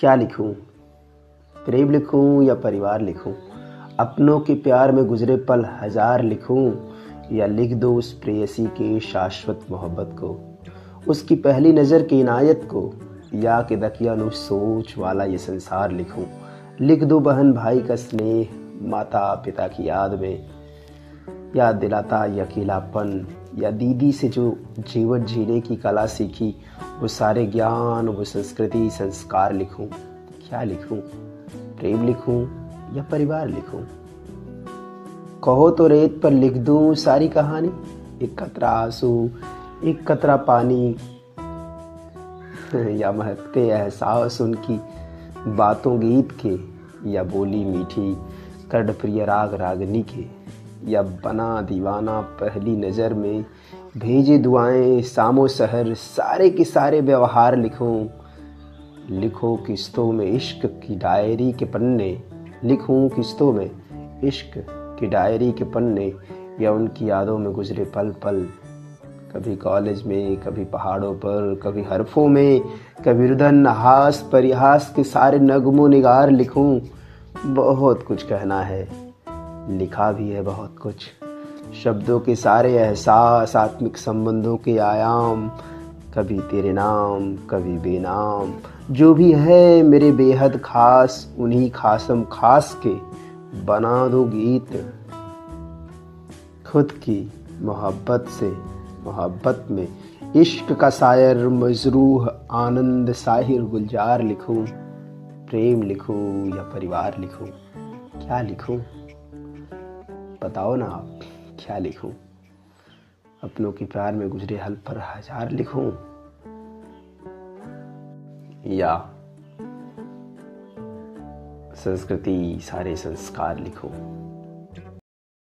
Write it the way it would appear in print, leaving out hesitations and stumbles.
क्या लिखूं? प्रेम लिखूं या परिवार लिखूं? अपनों के प्यार में गुजरे पल हजार लिखूं या लिख दो उस प्रेयसी के शाश्वत मोहब्बत को, उसकी पहली नज़र की इनायत को, या कि दकियानु सोच वाला ये संसार लिखूं? लिख दो बहन भाई का स्नेह, माता पिता की याद में, याद दिलाता ये अकेलापन, या दीदी से जो जीवन जीने की कला सीखी, वो सारे ज्ञान, वो संस्कृति संस्कार लिखूं? क्या लिखूं? प्रेम लिखूं या परिवार लिखूं? कहो तो रेत पर लिख दूं सारी कहानी, एक कतरा आंसू, एक कतरा पानी, या महकते एहसास उनकी बातों गीत के, या बोली मीठी कर्ड प्रिय राग रागनी के, या बना दीवाना पहली नज़र में, भेजे दुआएं सामो सहर, सारे के सारे व्यवहार लिखूं? लिखो किस्तों में इश्क की डायरी के पन्ने, लिखूं किस्तों में इश्क की डायरी के पन्ने, या उनकी यादों में गुजरे पल पल, कभी कॉलेज में, कभी पहाड़ों पर, कभी हरफों में, कभी रुदन हास परिहास के सारे नगमो निगार लिखूं? बहुत कुछ कहना है, लिखा भी है बहुत कुछ, शब्दों के सारे एहसास, आत्मिक संबंधों के आयाम, कभी तेरे नाम कभी बेनाम, जो भी है मेरे बेहद खास, उन्हीं खासम खास के बना दो गीत। खुद की मोहब्बत से मोहब्बत में इश्क का शायर, मजरूह आनंद साहिर गुलजार लिखूं? प्रेम लिखूं या परिवार लिखूं? क्या लिखूं? बताओ ना आप, क्या लिखूं? अपनों के प्यार में गुजरे हल पर हजार लिखूं या संस्कृति सारे संस्कार लिखूं?